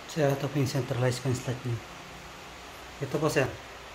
Sir, ito po yung centralized coin slot niya. Ito po, sir.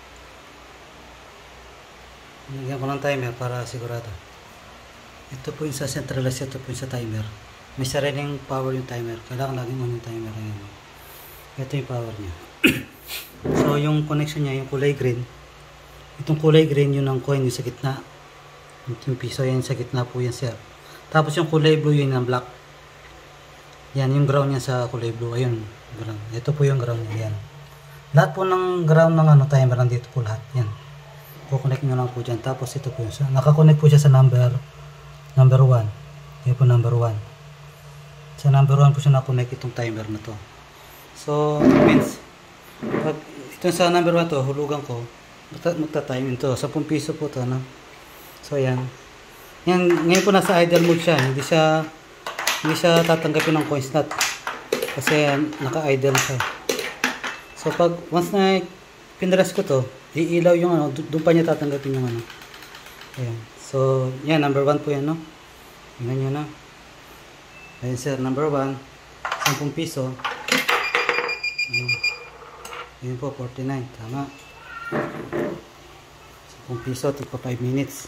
Nagyan ko ng timer para sigurado. Ito po yung sa centralized, ito po yung sa timer. May sariling power yung timer. Kailangan laging on yung timer. Ayan. Ito yung power niya. So, yung connection niya, yung kulay green. Itong kulay green, yun ang coin, yung sa gitna. Yung piso, yan sa gitna po yan, sir. Tapos yung kulay blue, yun ang black. Yan, yung ground niya sa kulay blue. Ayun, ground. Ito po yung ground niya. Yan. Lahat po ng ground ng timer, nandito po lahat. Yan. Kukonect nyo lang po dyan. Tapos ito po yun. So, nakakonect po siya sa number 1. Yan po number 1. Sa number 1 po siya nakakonect itong timer na to. So, means, pag ito sa number 1 to, hulugan ko, magta-time ito. 10 piso po to, no? So, yan. Yan, ngayon po nasa idle mode siya. Hindi siya tatanggapin ng coin slot. Kasi naka-idle siya. So, pag once na pinrest ko to, iilaw yung doon pa niya tatanggapin yung Ayan. So, yan, number 1 po yan, no? Tingnan nyo na. Ayan, sir, number 1, 10 piso. Ayan po, 49. Tama. 10 piso, tigpa 5 minutes.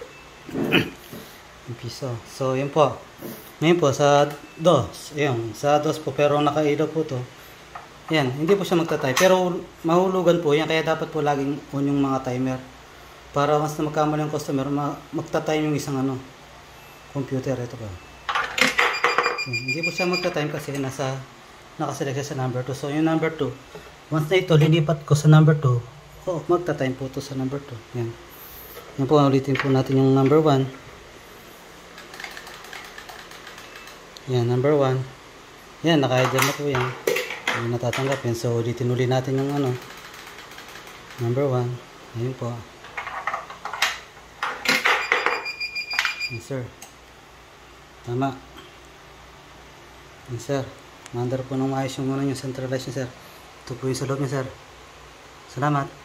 10 piso. So, yun po. Ngayon po, sa DOS. Ayan, sa DOS po, pero nakailaw po to. Ayan, hindi po siya magta-time. Pero, mahulugan po yan. Kaya dapat po laging on yung mga timer. Para once na magkamali yung customer, magta-time yung isang computer. Ito po. Ayan, hindi po siya magta-time kasi nakaselect siya sa number 2. So, yung number 2, once na ito, lilipat ko sa number 2, magta-time po ito sa number 2. Yan. Yan po, ulitin po natin yung number 1. Yan, number 1. Yan, naka-idle na po yan. Hindi natatanggapin. So, ulitin natin yung number 1. Ayun po. Yes, sir. Tama. Yes, sir. Mandar po ng maayos yung centralized niya, sir. Ito po yung sa loob niya, sir. Salamat.